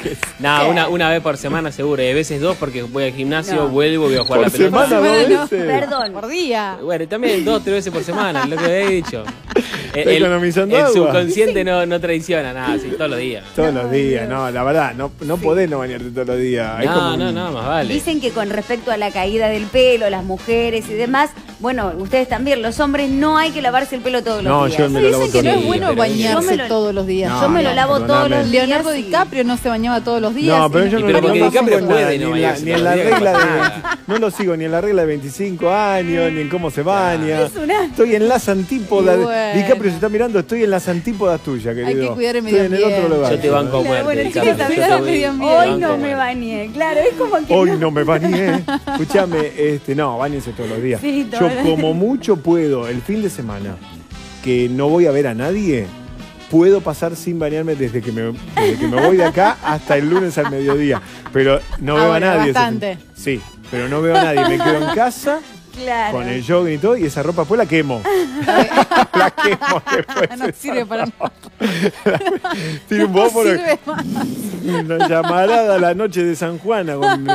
No, una vez por semana seguro, y a veces dos porque voy al gimnasio, vuelvo, voy a jugar la pelota. ¿Por semana dos veces? Perdón. Por día. Bueno, también 2 o 3 veces por semana, lo que había dicho. Economizando el agua. subconsciente no traiciona nada, sí, todos los días. Todos los días, no, la verdad, no podés no bañarte todos los días. Hay como No, más vale. Dicen que con respecto a la caída del pelo, las mujeres y demás, bueno, ustedes también, los hombres no hay que lavarse el pelo todos los días. Yo me lo lavo Dicen que todos no los es días. bueno bañarse todos los días. Yo me lo lavo todos los días. Leonardo DiCaprio no se bañaba todos los días. No, pero yo no pero lo porque sigo DiCaprio en puede no ni bañarse en la todos los días, regla no pasa de... nada. No lo sigo ni en la regla de 25 años, ni en cómo se baña. Es un asco. Estoy en las antípodas. Y bueno. DiCaprio se está mirando, estoy en las antípodas tuyas, querido. Hay que cuidar el Estoy medio en el otro ambiente. lugar. Yo te banco a muerte. Bueno, DiCaprio, chicos, yo te también voy- medio ambiente. te Hoy banco no a me muerte. bañé, claro, es como que Hoy no me bañé. Escúchame, no, bañense todos los días. Sí, Yo todos los días. como mucho puedo, el fin de semana, que no voy a ver a nadie, puedo pasar sin bañarme desde que me voy de acá hasta el lunes al mediodía. Pero no veo a bueno, nadie. bastante. Sí, pero no veo a nadie. Me quedo en casa claro. con el jogging y todo, y esa ropa después la quemo. La quemo después. No sirve para nada. Tiene un No fósforo. sirve más. Una llamarada a la noche de San Juan.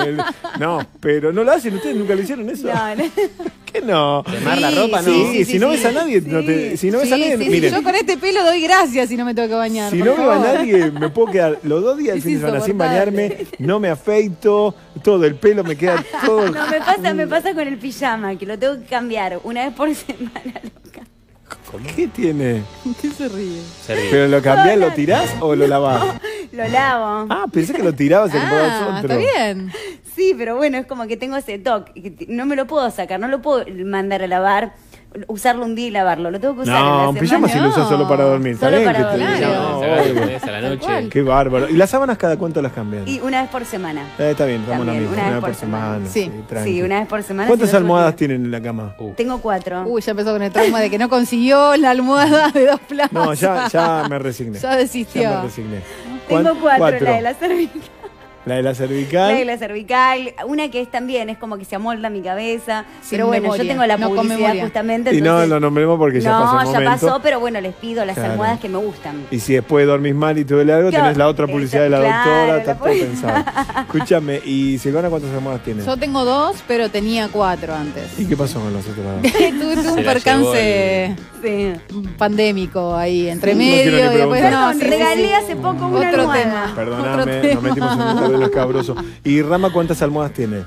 No, pero no lo hacen. ¿Ustedes nunca lo hicieron eso? No. ¿Qué no? Quemar la ropa, no. Sí, sí, si no sí, ves a nadie, si no ves a nadie, miren, Yo con este pelo doy gracias si no me tengo que bañar. si por no veo a favor. nadie, me puedo quedar los 2 días del Es fin de semana sin insoportable. bañarme, no me afeito, todo el pelo me queda todo. No, me pasa con el pijama, que lo tengo que cambiar una vez por semana, loca. ¿Qué tiene? ¿Qué se ríe? Se ríe. ¿Pero lo cambiás, lo tirás o lo lavás? Lo lavo. Ah, pensé que lo tirabas y le comprabas otro. Está bien. Sí, pero bueno, es como que tengo ese toque. Que no me lo puedo sacar, no lo puedo mandar a lavar, usarlo un día y lavarlo. Lo tengo que usar en No, la un semana. pijama si lo usas solo para dormir. Solo ¿Está bien para que te- dormir. No, Se agarra obvio. con esa a la Tal noche. cual. Qué bárbaro. ¿Y las sábanas cada cuánto las cambian? Y una vez por semana. Está bien, estamos en la También, misma. Una vez por semana. Sí. tranqui. Sí, una vez por semana. ¿Cuántas si no, almohadas otro tienen en la cama? día. Tengo 4. Uy, ya empezó con el trauma de que no consiguió la almohada de 2 plazas. No, ya me resigné. Ya desistió. Ya me resigné. Tengo 4, Cuatro. la de la cervical. La de la La cervical. de la cervical, una que es también, es como que se amolda a mi cabeza. Sin Pero bueno, memoria, yo tengo la no con publicidad memoria. justamente. Y no entonces- lo nombremos porque ya pasó el No, ya momento. pasó, pero bueno, les pido las Claro. almohadas que me gustan. Y si después dormís mal y te duele algo, Claro, tenés la otra publicidad de la claro, doctora, la está todo poli- pensado. Escúchame, ¿y Silvana cuántas almohadas tiene? Yo tengo 2, pero tenía 4 antes. ¿Y qué pasó con los otros dos? Tuve un Se la percance Sí. pandémico ahí entre No quiero medio ni y después preguntar. no. Perdón, sí, sí, regalé sí. hace poco una Otro almohada. tema. Perdóname, Otro nos tema. metimos en un terreno escabroso. ¿Y Rama cuántas almohadas tiene?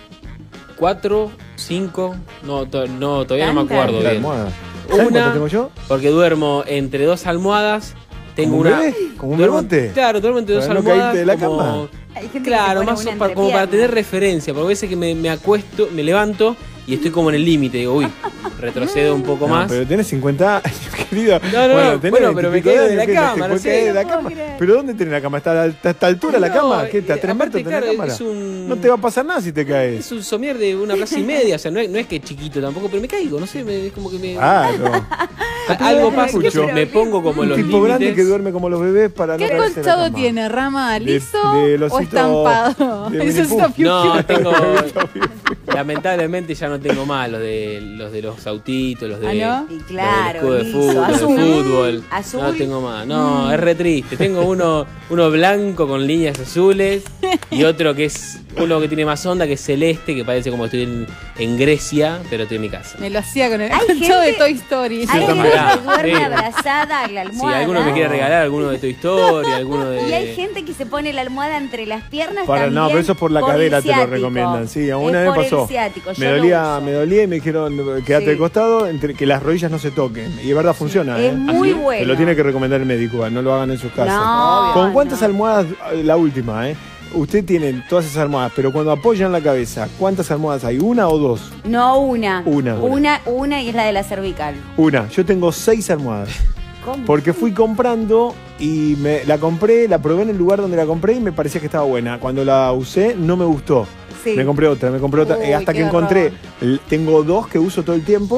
4, 5, todavía no me ¿Tantas? acuerdo ¿La bien. almohada? ¿Sabes cuántas Una, tengo yo? porque duermo entre 2 almohadas. Tengo ¿Como un una. bebé? ¿Como un duermo- bebote? Claro, duermo entre 2 ¿Para no almohadas. caerte de la como- cama? Hay gente que Claro, se pone más una como para entrepierna. tener referencia, porque a veces que me acuesto, me levanto y estoy como en el límite, digo, uy, retrocedo un poco No, más. pero tenés 50 años, querido. No, tenés pero me 20 caigo de años, la ¿qué? cama, ¿Te no puedes sé. caer de la No puedo cama? creer. ¿Pero dónde tenés la cama? ¿Está a esta altura la No, cama? ¿Qué? ¿Está a 3 aparte, metros tenés claro, la cámara? es un- No te va a pasar nada si te caes. Es un somier de una plaza y media, o sea, no es que es chiquito tampoco, pero me caigo, no sé, es como que me... Claro. algo pasa que escucho. me pongo como Un los tipo grande límites. que duerme como los bebés para no ¿Qué caerse de la colchado cama. tiene? ¿Rama liso del o osito- estampado? de Eso Winnie está Pooh. piu, No, piu. tengo... Lamentablemente ya no tengo más los de los autitos, los de, ¿Ah, no? Y claro, los del liso, escudo de fútbol, azul. los de fútbol. Azul. No tengo más. No, es re triste. Tengo uno blanco con líneas azules y otro que es uno que tiene más onda, que es celeste, que parece como que estoy en Grecia, pero estoy en mi casa. Me lo hacía con el Hay colchado de gente- Toy Story. Hay está gente mal. que duerme Sí. abrazada a la Si almohada. alguno me quiere regalar, alguno de Toy Story, alguno de... Y hay gente que se pone la almohada entre las piernas Para, también. no, pero eso es por la el cadera te lo ciático. recomiendan. Sí, Es una vez por pasó. el ciático, yo Me lo dolía y me dijeron quédate Sí. de costado, que las rodillas no se toquen. Y de verdad funciona. Es muy bueno. Te lo tiene que recomendar el médico, no lo hagan en sus casas. No, ¿Con cuántas no. almohadas? La última, Usted tiene todas esas almohadas, pero cuando apoyan la cabeza, ¿cuántas almohadas hay? ¿Una o dos? No, una. Una. Una y es la de la cervical. Una. Yo tengo 6 almohadas. ¿Cómo? Porque fui comprando y la compré, la probé en el lugar donde la compré y me parecía que estaba buena. Cuando la usé no me gustó. Sí. Me compré otra. Uy, Hasta qué que encontré, tengo 2 que uso todo el tiempo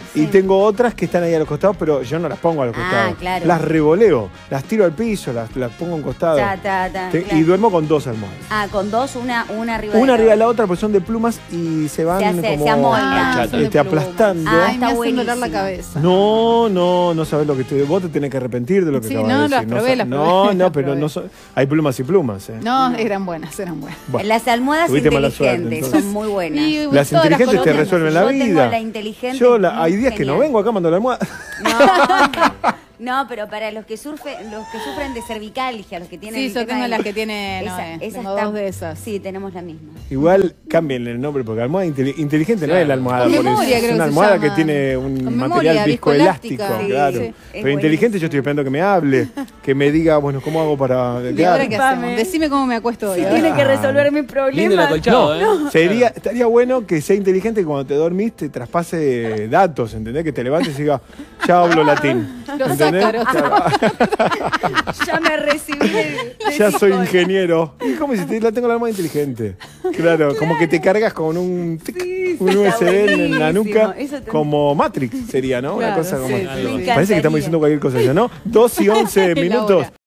Y tengo otras que están ahí a los costados, pero yo no las pongo a los costados. Claro. Las revoleo, las tiro al piso, las pongo a un costado. Claro. Y duermo con 2 almohadas. Con 2, una arriba Una de arriba de la otra, porque son de plumas y se van como se amoldan. son de pluma. aplastando. Ay, me Está hacen doler la buenísimo. cabeza. No sabes lo que estoy. Vos te tenés que arrepentir de lo que Sí, acabas no, de las decir. probé, las No, probé. pero no son. Hay plumas y plumas, No, eran buenas, eran buenas. Bueno, Las almohadas tuviste mala suerte, inteligentes entonces. son muy buenas. Y Las todas inteligentes te colonias, resuelven la Yo vida. tengo la inteligente Yo muy hay días que no genial. vengo acá mando la almohada. No, pero para los que sufren de cervicalgia, los que tienen. Sí, el yo tema tengo de- las que tiene Noé. Tengo dos de esas. Sí, tenemos la misma. Igual cambien el nombre porque almohada inteligente no es la almohada. Con por eso. memoria, es creo una que se almohada llama. que tiene un Con material memoria, viscoelástico, viscoelástica. claro. Sí, Pero es inteligente yo estoy esperando que me hable, que me diga, bueno, ¿cómo hago para...? ¿Y Claro. ahora qué hacemos? Disculpame. Decime cómo me acuesto hoy. Si a ver. tiene que resolver mi problema. Lindo el acolchado, Estaría bueno que sea inteligente y cuando te dormís te traspase datos, ¿entendés? Que te levantes y diga, ya hablo latín. Los ¿Entendés? ácaros. Ya me recibí de Ya soy psicóloga. ingeniero. ¿Y cómo si la tengo la almohada inteligente? Claro, como que te cargas con un, un está USB en la nuca, buenísimo. Eso te- como Matrix sería, ¿no? Una Claro, cosa como... sí, sí, sí. Parece que encantaría. estamos diciendo cualquier cosa ya, ¿no? 2 y 11 La minutos. hora.